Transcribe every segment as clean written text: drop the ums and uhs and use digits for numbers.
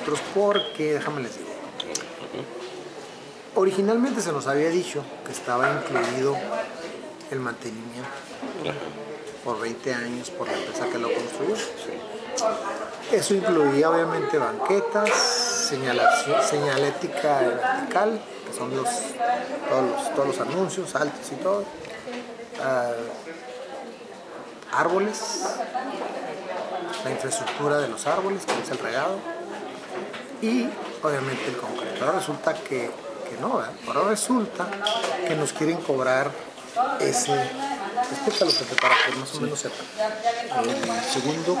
nosotros porque, déjame les digo, originalmente se nos había dicho que estaba incluido el mantenimiento por 20 años por la empresa que lo construyó. Eso incluía obviamente banquetas, señalética vertical, que son todos los anuncios altos y todo, árboles, la infraestructura de los árboles, que es el regado, y obviamente el concreto. Ahora resulta que no, ¿verdad? Ahora resulta que nos quieren cobrar ese. Explícalo, Pepe, para que más o menos sepan. Segundo,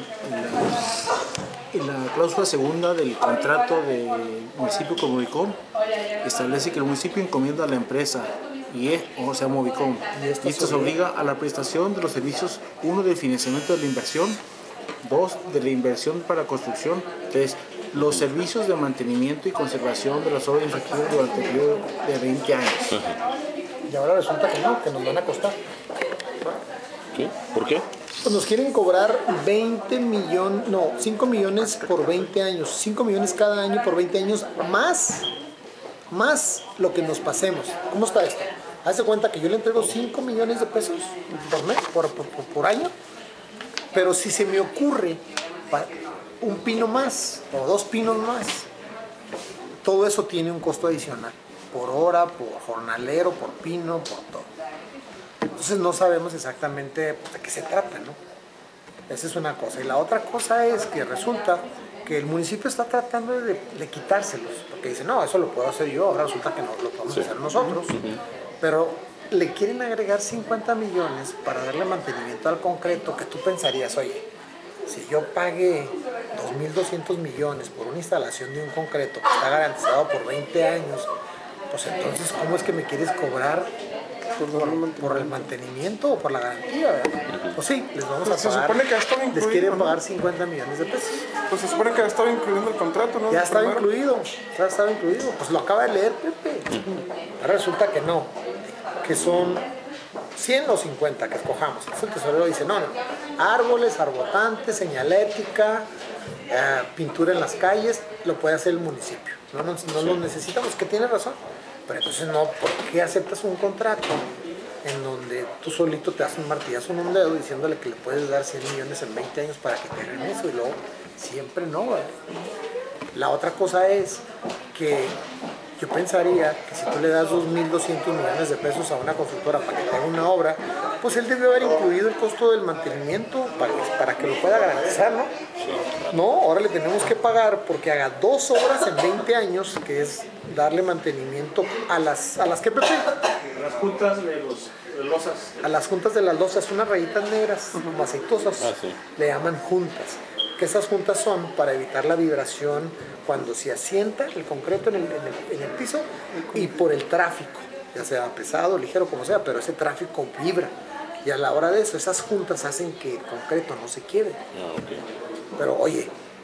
en la cláusula segunda del contrato del municipio con Movicom, establece que el municipio encomienda a la empresa, o sea, Movicom, y esto se obliga a la prestación de los servicios, 1, del financiamiento de la inversión, 2, de la inversión para construcción, 3, los servicios de mantenimiento y conservación de las obras de infraestructura durante el periodo de 20 años. Y ahora resulta que no, que nos van a costar. ¿Sí? ¿Por qué? Pues nos quieren cobrar 5 millones por 20 años, 5 millones cada año por 20 años, más lo que nos pasemos. ¿Cómo está esto? Hazte cuenta que yo le entrego 5 millones de pesos por año, pero si se me ocurre un pino más o 2 pinos más, todo eso tiene un costo adicional, por hora, por jornalero, por pino, por todo. Entonces no sabemos exactamente de qué se trata, ¿no? Esa es una cosa. Y la otra cosa es que resulta que el municipio está tratando de quitárselos, porque dice, no, eso lo puedo hacer yo, ahora resulta que no lo podemos hacer nosotros. Pero le quieren agregar 50 millones para darle mantenimiento al concreto, que tú pensarías, oye, si yo pagué 2.200 millones por una instalación de un concreto que está garantizado por 20 años, pues entonces, ¿cómo es que me quieres cobrar por el mantenimiento o por la garantía, ¿verdad? Pues sí, les vamos a pagar. Se supone que ya estaba incluido, les quieren pagar 50 millones de pesos. Pues se supone que ya estaba incluido en el contrato, ¿no? Ya estaba incluido, Pues lo acaba de leer, Pepe. Ahora resulta que no, que son 100 o 50 que escojamos. Entonces el tesorero dice, no, árboles, arbotantes, señalética, pintura en las calles, lo puede hacer el municipio. No lo necesitamos, que tiene razón. Pero entonces no, ¿por qué aceptas un contrato en donde tú solito te haces un martillazo en un dedo diciéndole que le puedes dar 100 millones en 20 años para que te hagan eso? Y luego siempre no, ¿verdad? La otra cosa es que yo pensaría que si tú le das 2.200 millones de pesos a una constructora para que te haga una obra, pues él debe haber incluido el costo del mantenimiento para que lo pueda garantizar, ¿no? No, ahora le tenemos que pagar porque haga 2 obras en 20 años, que es darle mantenimiento a las que Pepe. Las juntas de losas. A las juntas de las losas, unas rayitas negras, como aceitosas, Sí. le llaman juntas. Que esas juntas son para evitar la vibración cuando se asienta el concreto en el piso y por el tráfico, ya sea pesado, ligero, como sea, pero ese tráfico vibra. Y a la hora de eso, esas juntas hacen que el concreto no se quiebre. Pero oye,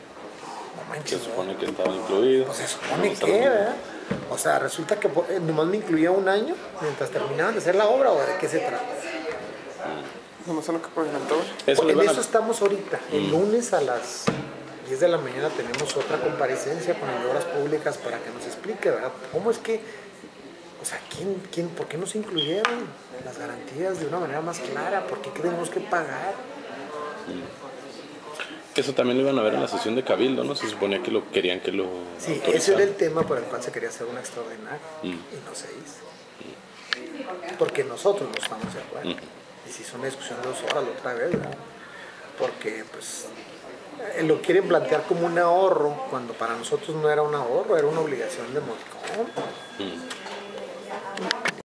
no manches, Se supone que estaba incluido. pues se supone que, ¿verdad? O sea, resulta que nomás me incluía un año mientras terminaban de hacer la obra, ¿o de qué se trata? No sé lo que pueden inventar. En eso estamos ahorita. El lunes a las 10 de la mañana tenemos otra comparecencia con el de Obras Públicas para que nos explique, ¿verdad? ¿Cómo es que, o sea, por qué no se incluyeron las garantías de una manera más clara? ¿Por qué tenemos que pagar? Eso también lo iban a ver en la sesión de Cabildo, ¿no? Se suponía que querían que lo Sí, ese autorizaran. era el tema por el cual se quería hacer una extraordinaria y no se hizo. Porque nosotros no estamos de acuerdo. Y se hizo una discusión de 2 horas la otra vez, ¿verdad? Porque pues lo quieren plantear como un ahorro cuando para nosotros no era un ahorro, era una obligación de Movicom.